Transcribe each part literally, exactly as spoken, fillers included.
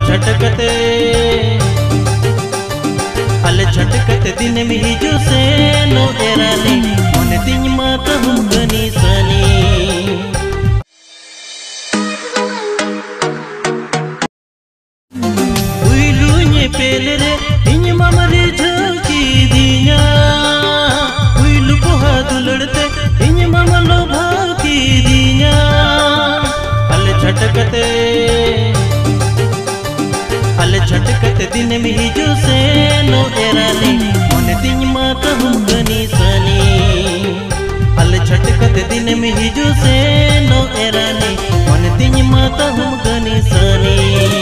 छटकते अल छटकते दिन में हिजू से नो एरानी मन तिन माता हम गनी सनी उइलुnye पेलरे इन मामरे झकी दिया उइलु पोहा दुलड़ते इन मामलो भाकी दिया अल छटकते अल छटकते दिन में हिजू से नो एरानी मन तिन माता हम गनी सनी अल छटकते दिन में हिजू से नो एरानी मन तिन माता हम गनी सनी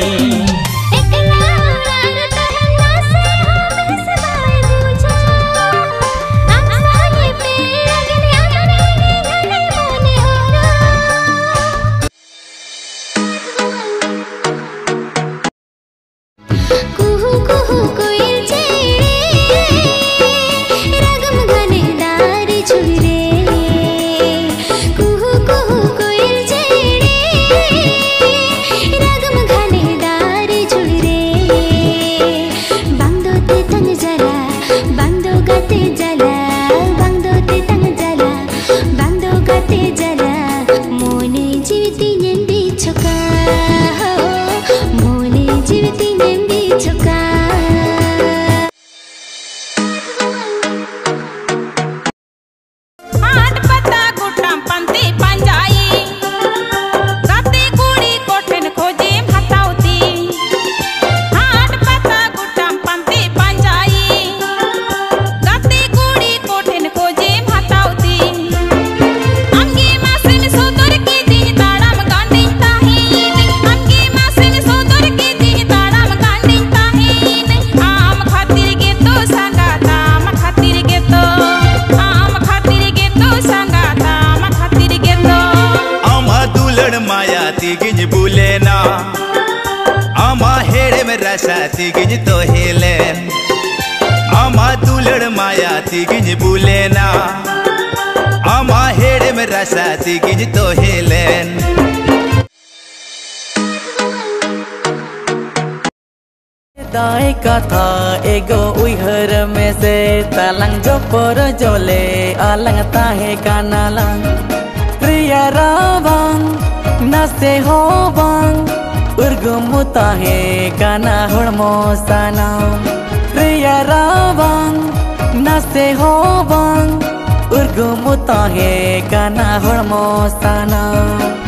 तिगिज बुलेना आमा हेड़े में रसा तिगिज तो हेलेन आमा दुलड़ माया तिगिज बुलेना आमा हेड़े में रसा तिगिज तो हेलेन दाई कथा एगो उइहर में से तालंग जो पर जोले आलंग ताहे कानालंग प्रिया रावंग नसे हो बंग उर्गुमु ताहे काना हुड़मो साना प्रिया रावंग नसे हो बंग उर्गुमु ताहे काना हुड़मो साना।